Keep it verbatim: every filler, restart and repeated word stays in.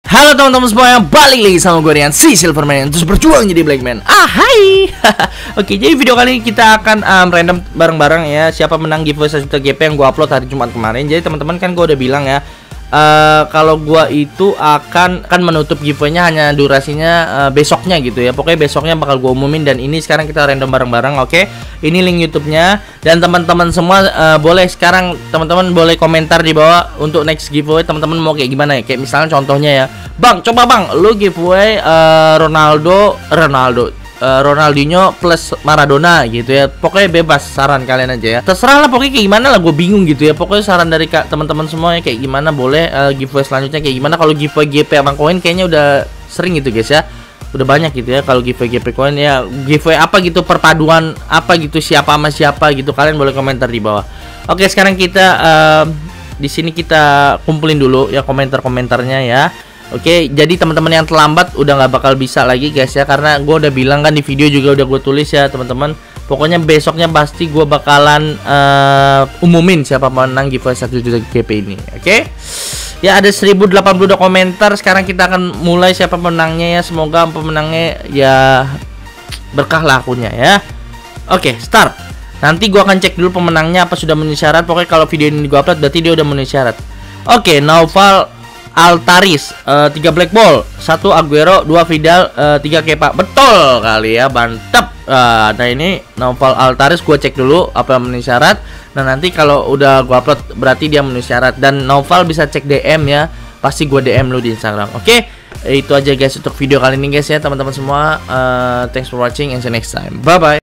Halo teman-teman semua yang balik lagi sama gue Rian si Silverman terus berjuang jadi Blackman. Ah hai. Oke, jadi video kali ini kita akan um, random bareng-bareng ya siapa menang giveaway satu juta G P yang gue upload hari Jumat kemarin. Jadi teman-teman kan gue udah bilang ya uh, kalau gue itu akan kan menutup giveaway-nya hanya durasinya uh, besoknya gitu ya. Pokoknya besoknya bakal gue umumin dan ini sekarang kita random bareng-bareng. Oke, ini link YouTube-nya dan teman-teman semua uh, boleh sekarang teman-teman boleh komentar di bawah untuk next giveaway teman-teman mau kayak gimana ya. Kayak misalnya contohnya ya, Bang, coba bang, lu giveaway uh, Ronaldo, Ronaldo, uh, Ronaldinho plus Maradona gitu ya. Pokoknya bebas, saran kalian aja ya. Terserah lah, pokoknya kayak gimana lah, gue bingung gitu ya. Pokoknya saran dari teman-teman semuanya kayak gimana, boleh uh, giveaway selanjutnya kayak gimana. Kalau giveaway G P sama koin kayaknya udah sering gitu guys ya. Udah banyak gitu ya. Kalau giveaway G P koin ya, giveaway apa gitu, perpaduan apa gitu, siapa sama siapa gitu. Kalian boleh komentar di bawah. Oke, sekarang kita uh, di sini kita kumpulin dulu ya komentar-komentarnya ya. Oke, jadi teman-teman yang terlambat udah nggak bakal bisa lagi guys ya, karena gue udah bilang kan di video juga udah gue tulis ya teman-teman. Pokoknya besoknya pasti gue bakalan uh, umumin siapa menang giveaway satu juta G P ini. Oke, ya ada seribu delapan puluh dua komentar. Sekarang kita akan mulai siapa pemenangnya ya. Semoga pemenangnya ya berkah lah akunnya ya. Oke, start. Nanti gue akan cek dulu pemenangnya apa sudah memenuhi syarat. Pokoknya kalau video ini gue upload berarti dia udah memenuhi syarat. Oke, Naufal Altaris, uh, tiga black ball, satu Aguero, dua Vidal, uh, tiga Kepa. Betul kali ya, mantap. Uh, nah ini Naufal Altaris, gue cek dulu apa yang memenuhi syarat. Nah nanti kalau udah gue upload berarti dia memenuhi syarat. Dan Naufal bisa cek D M ya, pasti gue D M lu di Instagram. Oke, itu aja guys untuk video kali ini guys ya teman-teman semua. uh, Thanks for watching and see you next time. Bye bye.